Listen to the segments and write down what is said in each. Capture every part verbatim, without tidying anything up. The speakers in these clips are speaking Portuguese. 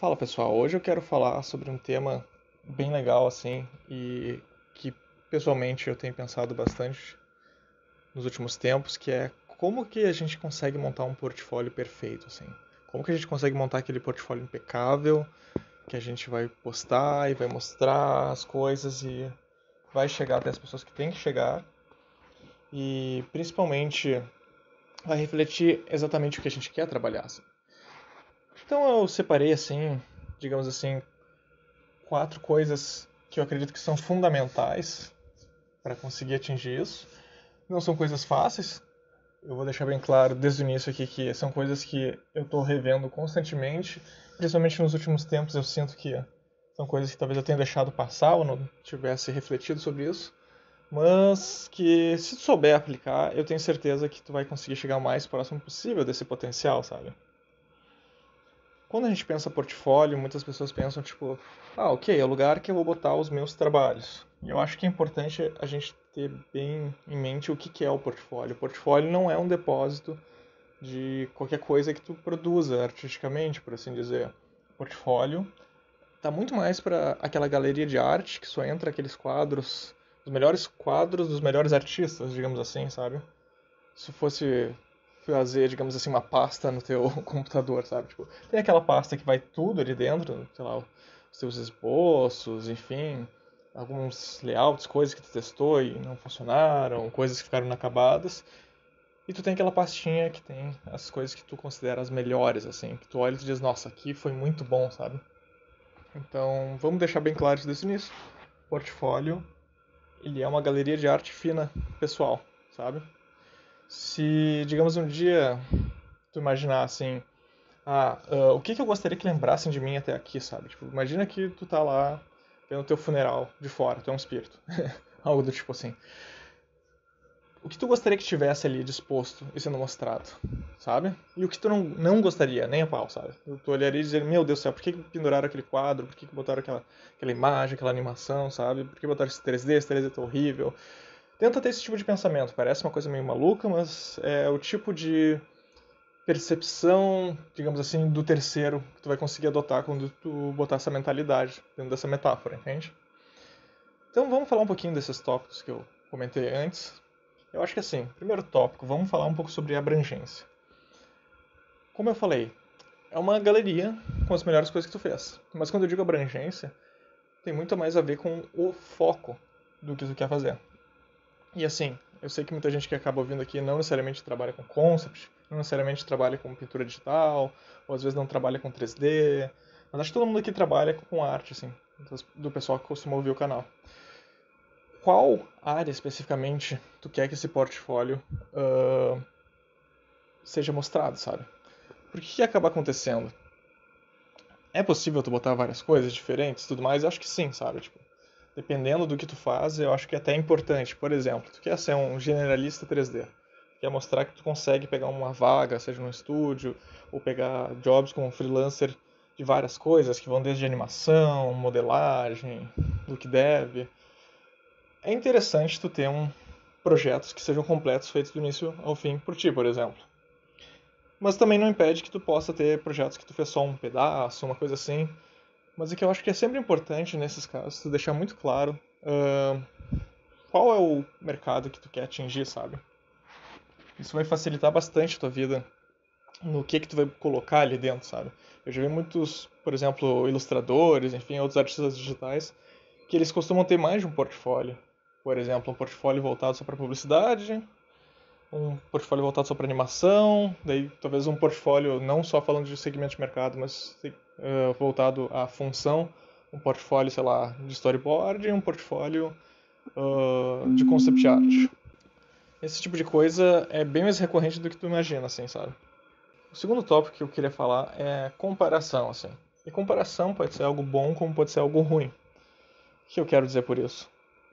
Fala pessoal, hoje eu quero falar sobre um tema bem legal assim e que pessoalmente eu tenho pensado bastante nos últimos tempos, que é como que a gente consegue montar um portfólio perfeito assim. Como que a gente consegue montar aquele portfólio impecável que a gente vai postar e vai mostrar as coisas e vai chegar até as pessoas que tem que chegar e principalmente vai refletir exatamente o que a gente quer trabalhar. Assim. Então eu separei assim, digamos assim, quatro coisas que eu acredito que são fundamentais para conseguir atingir isso. Não são coisas fáceis. Eu vou deixar bem claro desde o início aqui que são coisas que eu estou revendo constantemente. Principalmente nos últimos tempos eu sinto que são coisas que talvez eu tenha deixado passar ou não tivesse refletido sobre isso. Mas que se tu souber aplicar, eu tenho certeza que tu vai conseguir chegar o mais próximo possível desse potencial, sabe? Quando a gente pensa portfólio, muitas pessoas pensam, tipo, ah, ok, é o lugar que eu vou botar os meus trabalhos. E eu acho que é importante a gente ter bem em mente o que é o portfólio. O portfólio não é um depósito de qualquer coisa que tu produza artisticamente, por assim dizer. O portfólio tá muito mais para aquela galeria de arte que só entra aqueles quadros, os melhores quadros dos melhores artistas, digamos assim, sabe? Se fosse fazer, digamos assim, uma pasta no teu computador, sabe? Tipo, tem aquela pasta que vai tudo ali dentro, sei lá, os teus esboços, enfim, alguns layouts, coisas que tu testou e não funcionaram, coisas que ficaram inacabadas. E tu tem aquela pastinha que tem as coisas que tu considera as melhores, assim, que tu olha e tu diz, nossa, aqui foi muito bom, sabe? Então, vamos deixar bem claro isso desde o início. Portfólio, ele é uma galeria de arte fina, pessoal, sabe? Se, digamos, um dia tu imaginar assim, ah, ah, o que, que eu gostaria que lembrassem de mim até aqui, sabe? Tipo, imagina que tu tá lá vendo o teu funeral de fora, tu é um espírito. Algo do tipo assim. O que tu gostaria que tivesse ali disposto e sendo mostrado, sabe? E o que tu não, não gostaria, nem a pau, sabe? Tu olharia e dizer, meu Deus do céu, por que, que penduraram aquele quadro? Por que, que botaram aquela, aquela imagem, aquela animação, sabe? Por que botaram esse três D? Esse três D tá horrível. Tenta ter esse tipo de pensamento. Parece uma coisa meio maluca, mas é o tipo de percepção, digamos assim, do terceiro que tu vai conseguir adotar quando tu botar essa mentalidade dentro dessa metáfora, entende? Então vamos falar um pouquinho desses tópicos que eu comentei antes. Eu acho que assim, primeiro tópico, vamos falar um pouco sobre abrangência. Como eu falei, é uma galeria com as melhores coisas que tu fez. Mas quando eu digo abrangência, tem muito mais a ver com o foco do que tu quer fazer. E assim, eu sei que muita gente que acaba ouvindo aqui não necessariamente trabalha com concept, não necessariamente trabalha com pintura digital, ou às vezes não trabalha com três D, mas acho que todo mundo aqui trabalha com arte, assim, do pessoal que costuma ouvir o canal. Qual área especificamente tu quer que esse portfólio uh, seja mostrado, sabe? Porque o que acaba acontecendo? É possível tu botar várias coisas diferentes e tudo mais? Eu acho que sim, sabe? Tipo, dependendo do que tu faz, eu acho que é até importante. Por exemplo, tu quer ser um generalista três D. Quer mostrar que tu consegue pegar uma vaga, seja no estúdio, ou pegar jobs como freelancer de várias coisas, que vão desde animação, modelagem, look dev. É interessante tu ter um projetos que sejam completos, feitos do início ao fim por ti, por exemplo. Mas também não impede que tu possa ter projetos que tu fez só um pedaço, uma coisa assim. Mas é que eu acho que é sempre importante nesses casos tu deixar muito claro uh, qual é o mercado que tu quer atingir, sabe? Isso vai facilitar bastante a tua vida no que que tu vai colocar ali dentro, sabe? Eu já vi muitos, por exemplo, ilustradores, enfim, outros artistas digitais, que eles costumam ter mais de um portfólio. Por exemplo, um portfólio voltado só para publicidade, um portfólio voltado só para animação, daí talvez um portfólio não só falando de segmento de mercado, mas uh, voltado à função, um portfólio, sei lá, de storyboard e um portfólio uh, de concept art. Esse tipo de coisa é bem mais recorrente do que tu imagina, assim, sabe? O segundo tópico que eu queria falar é comparação, assim. E comparação pode ser algo bom como pode ser algo ruim. O que eu quero dizer por isso?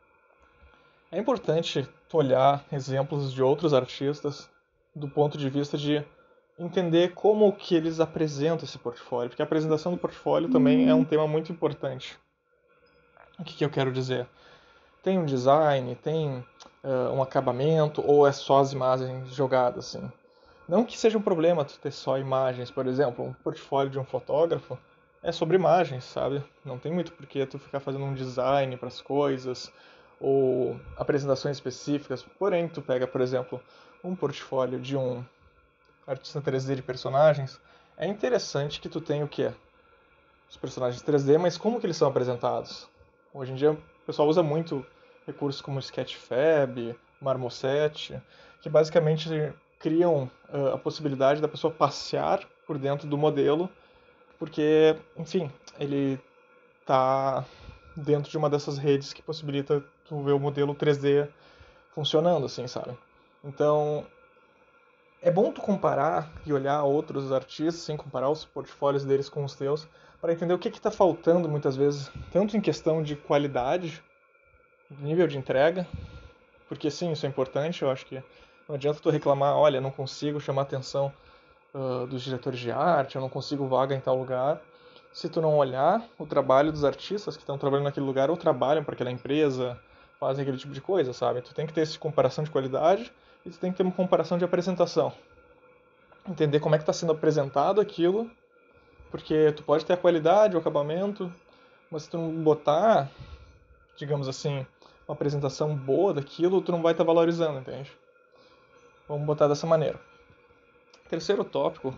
É importante tu olhar exemplos de outros artistas do ponto de vista de entender como que eles apresentam esse portfólio, porque a apresentação do portfólio também é um tema muito importante. O que, que eu quero dizer? Tem um design, tem uh, um acabamento, ou é só as imagens jogadas, assim? Não que seja um problema tu ter só imagens, por exemplo, um portfólio de um fotógrafo, é sobre imagens, sabe? Não tem muito porquê tu ficar fazendo um design para as coisas ou apresentações específicas. Porém, tu pega, por exemplo, um portfólio de um artista três D de personagens, é interessante que tu tenha o quê? Os personagens três D, mas como que eles são apresentados? Hoje em dia o pessoal usa muito recursos como Sketchfab, Marmoset, que basicamente criam uh, a possibilidade da pessoa passear por dentro do modelo, porque, enfim, ele está dentro de uma dessas redes que possibilita tu ver o modelo três D funcionando, assim, sabe? Então, é bom tu comparar e olhar outros artistas, assim, comparar os portfólios deles com os teus, para entender o que está faltando muitas vezes, tanto em questão de qualidade, nível de entrega, porque sim, isso é importante, eu acho que não adianta tu reclamar, olha, não consigo chamar a atenção uh, dos diretores de arte, eu não consigo vaga em tal lugar, se tu não olhar o trabalho dos artistas que estão trabalhando naquele lugar ou trabalham para aquela empresa, fazem aquele tipo de coisa, sabe? Tu tem que ter essa comparação de qualidade e tu tem que ter uma comparação de apresentação. Entender como é que está sendo apresentado aquilo, porque tu pode ter a qualidade, o acabamento, mas se tu não botar, digamos assim, uma apresentação boa daquilo, tu não vai estar valorizando, entende? Vamos botar dessa maneira. Terceiro tópico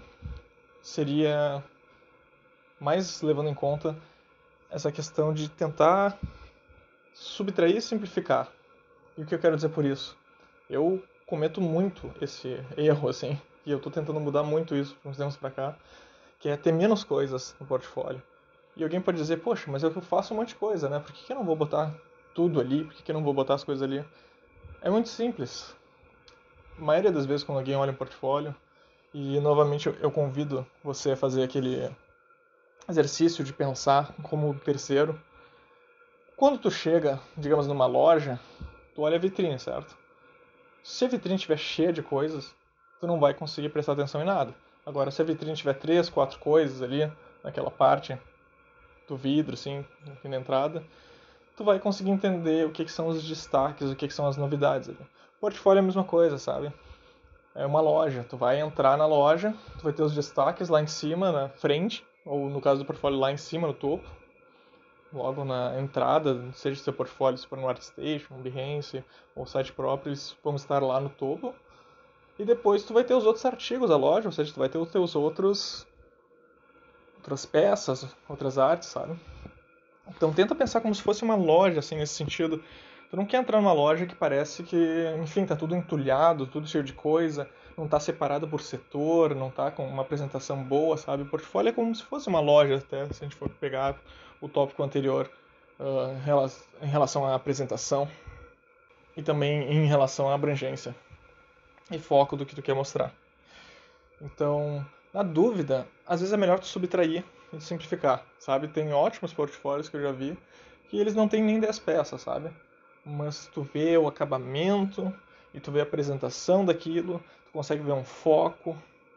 seria mais levando em conta essa questão de tentar subtrair e simplificar. E o que eu quero dizer por isso? Eu cometo muito esse erro, assim, e eu estou tentando mudar muito isso de uns tempos para cá, que é ter menos coisas no portfólio. E alguém pode dizer, poxa, mas eu faço um monte de coisa, né? Por que, que eu não vou botar tudo ali? Por que, que eu não vou botar as coisas ali? É muito simples. A maioria das vezes quando alguém olha um portfólio, e novamente eu convido você a fazer aquele exercício de pensar como terceiro. Quando tu chega, digamos, numa loja, tu olha a vitrine, certo? Se a vitrine estiver cheia de coisas, tu não vai conseguir prestar atenção em nada. Agora, se a vitrine tiver três, quatro coisas ali, naquela parte do vidro, assim, aqui na entrada, tu vai conseguir entender o que, que são os destaques, o que, que são as novidades ali. Portfólio é a mesma coisa, sabe? É uma loja. Tu vai entrar na loja, tu vai ter os destaques lá em cima, na frente, ou no caso do portfólio lá em cima, no topo, logo na entrada, seja seu portfólio, se for no ArtStation, no Behance, ou site próprio, eles vão estar lá no topo. E depois tu vai ter os outros artigos da loja, ou seja, tu vai ter os teus outros outras peças, outras artes, sabe? Então tenta pensar como se fosse uma loja, assim, nesse sentido. Tu não quer entrar numa loja que parece que, enfim, tá tudo entulhado, tudo cheio de coisa, não tá separado por setor, não tá com uma apresentação boa, sabe? O portfólio é como se fosse uma loja, até, se a gente for pegar o tópico anterior uh, em relação à apresentação e também em relação à abrangência e foco do que tu quer mostrar. Então, na dúvida, às vezes é melhor tu subtrair e simplificar, sabe? Tem ótimos portfólios que eu já vi que eles não têm nem dez peças, sabe? Mas tu vê o acabamento e tu vê a apresentação daquilo, tu consegue ver um foco.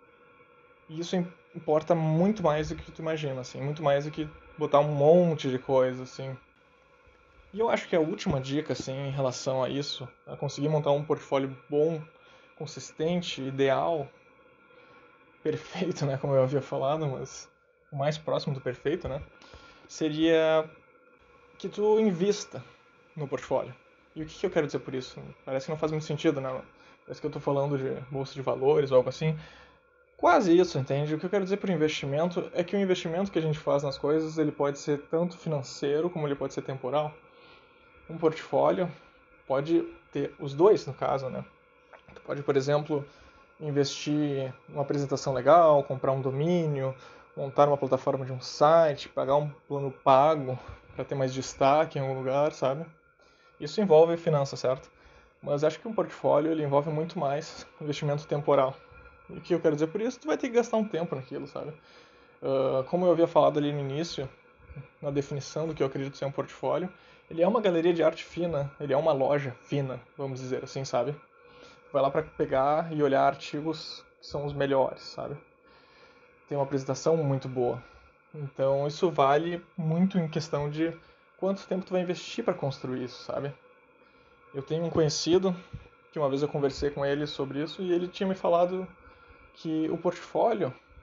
E isso importa muito mais do que tu imagina, assim, muito mais do que botar um monte de coisa, assim. E eu acho que a última dica, assim, em relação a isso, a conseguir montar um portfólio bom, consistente, ideal, perfeito, né, como eu havia falado, mas o mais próximo do perfeito, né, seria que tu invista no portfólio. E o que, que eu quero dizer por isso? Parece que não faz muito sentido, né? Parece que eu estou falando de bolsa de valores ou algo assim. Quase isso, entende? O que eu quero dizer por investimento é que o investimento que a gente faz nas coisas, ele pode ser tanto financeiro como ele pode ser temporal. Um portfólio pode ter os dois, no caso, né? Tu pode, por exemplo, investir numa apresentação legal, comprar um domínio, montar uma plataforma de um site, pagar um plano pago para ter mais destaque em algum lugar, sabe? Isso envolve finanças, certo? Mas acho que um portfólio ele envolve muito mais investimento temporal. E o que eu quero dizer por isso? Tu vai ter que gastar um tempo naquilo, sabe? Uh, como eu havia falado ali no início, na definição do que eu acredito ser um portfólio, ele é uma galeria de arte fina, ele é uma loja fina, vamos dizer assim, sabe? Vai lá para pegar e olhar artigos que são os melhores, sabe? Tem uma apresentação muito boa. Então isso vale muito em questão de quanto tempo tu vai investir para construir isso, sabe? Eu tenho um conhecido que uma vez eu conversei com ele sobre isso e ele tinha me falado que o portfólio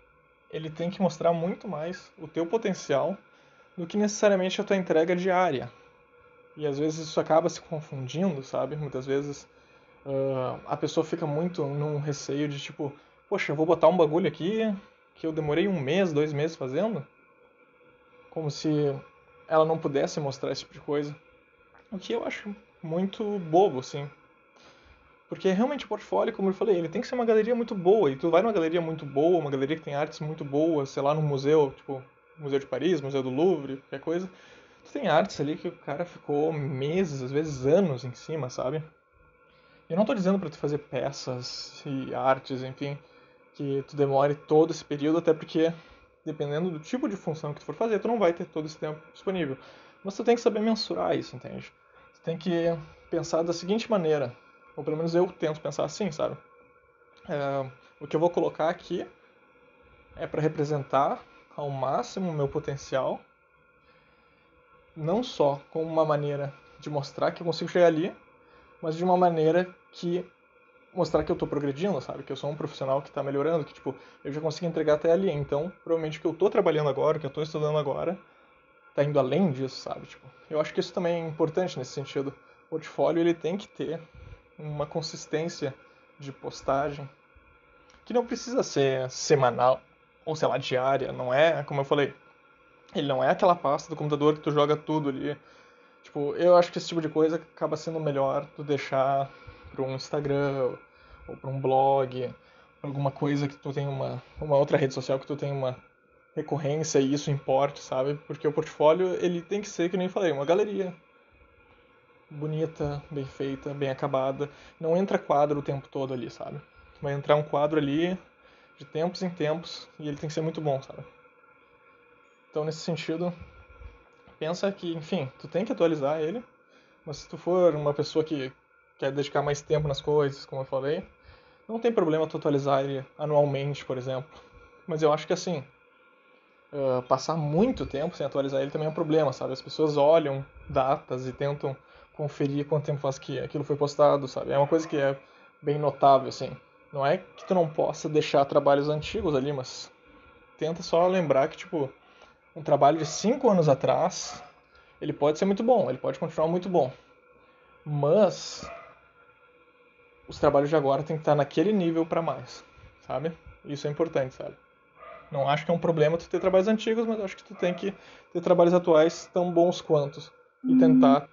ele tem que mostrar muito mais o teu potencial do que necessariamente a tua entrega diária. E às vezes isso acaba se confundindo, sabe? Muitas vezes uh, a pessoa fica muito num receio de tipo, poxa, eu vou botar um bagulho aqui que eu demorei um mês, dois meses fazendo, como se ela não pudesse mostrar esse tipo de coisa. O que eu acho muito bobo, assim. Porque realmente o portfólio, como eu falei, ele tem que ser uma galeria muito boa. E tu vai numa galeria muito boa, uma galeria que tem artes muito boas, sei lá, num museu, tipo, Museu de Paris, Museu do Louvre, qualquer coisa. Tu tem artes ali que o cara ficou meses, às vezes anos em cima, sabe? Eu não tô dizendo pra tu fazer peças e artes, enfim, que tu demore todo esse período, até porque, dependendo do tipo de função que tu for fazer, tu não vai ter todo esse tempo disponível. Mas tu tem que saber mensurar isso, entende? Tu tem que pensar da seguinte maneira, ou pelo menos eu tento pensar assim, sabe? É, o que eu vou colocar aqui é para representar ao máximo o meu potencial, não só como uma maneira de mostrar que eu consigo chegar ali, mas de uma maneira que mostrar que eu tô progredindo, sabe? Que eu sou um profissional que tá melhorando, que, tipo, eu já consegui entregar até ali. Então, provavelmente o que eu tô trabalhando agora, o que eu tô estudando agora, tá indo além disso, sabe? Tipo, eu acho que isso também é importante nesse sentido. O portfólio, ele tem que ter uma consistência de postagem que não precisa ser semanal ou, sei lá, diária. Não é, como eu falei, ele não é aquela pasta do computador que tu joga tudo ali. Tipo, eu acho que esse tipo de coisa acaba sendo melhor tu deixar para um Instagram ou para um blog, alguma coisa que tu tem uma, uma outra rede social que tu tem uma recorrência e isso importe, sabe? Porque o portfólio, ele tem que ser, que nem eu falei, uma galeria bonita, bem feita, bem acabada. Não entra quadro o tempo todo ali, sabe? Vai entrar um quadro ali de tempos em tempos e ele tem que ser muito bom, sabe? Então, nesse sentido, pensa que, enfim, tu tem que atualizar ele, mas se tu for uma pessoa que quer dedicar mais tempo nas coisas, como eu falei, não tem problema tu atualizar ele anualmente, por exemplo. Mas eu acho que assim, uh, passar muito tempo sem atualizar ele também é um problema, sabe? As pessoas olham datas e tentam conferir quanto tempo faz que aquilo foi postado, sabe? É uma coisa que é bem notável, assim. Não é que tu não possa deixar trabalhos antigos ali, mas tenta só lembrar que, tipo, um trabalho de cinco anos atrás, ele pode ser muito bom, ele pode continuar muito bom. Mas os trabalhos de agora têm que estar naquele nível para mais, sabe? Isso é importante, sabe? Não acho que é um problema tu ter trabalhos antigos, mas acho que tu tem que ter trabalhos atuais tão bons quanto e tentar.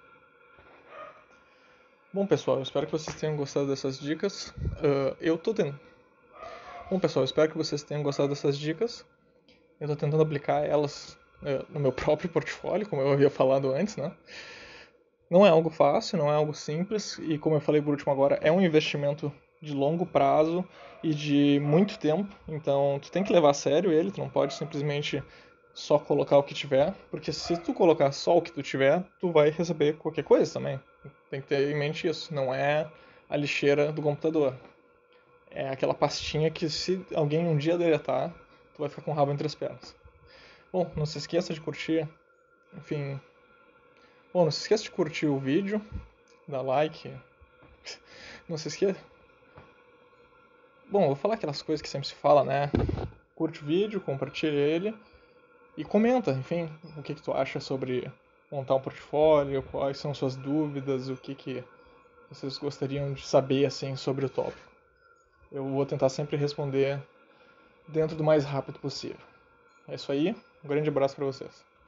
Bom, pessoal, eu espero que vocês tenham gostado dessas dicas. Uh, eu tô tentando. Bom, pessoal, eu espero que vocês tenham gostado dessas dicas. Eu tô tentando aplicar elas uh, no meu próprio portfólio, como eu havia falado antes, né? Não é algo fácil, não é algo simples, e como eu falei por último agora, é um investimento de longo prazo e de muito tempo, então tu tem que levar a sério ele, tu não pode simplesmente só colocar o que tiver, porque se tu colocar só o que tu tiver, tu vai receber qualquer coisa também. Tem que ter em mente isso, não é a lixeira do computador. É aquela pastinha que se alguém um dia deletar, tu vai ficar com o rabo entre as pernas. Bom, não se esqueça de curtir, enfim... Bom, não se esqueça de curtir o vídeo, dar like. Não se esqueça. Bom, eu vou falar aquelas coisas que sempre se fala, né? Curte o vídeo, compartilha ele e comenta, enfim, o que, que tu acha sobre montar um portfólio, quais são suas dúvidas, o que, que vocês gostariam de saber assim sobre o tópico. Eu vou tentar sempre responder dentro do mais rápido possível. É isso aí, um grande abraço para vocês.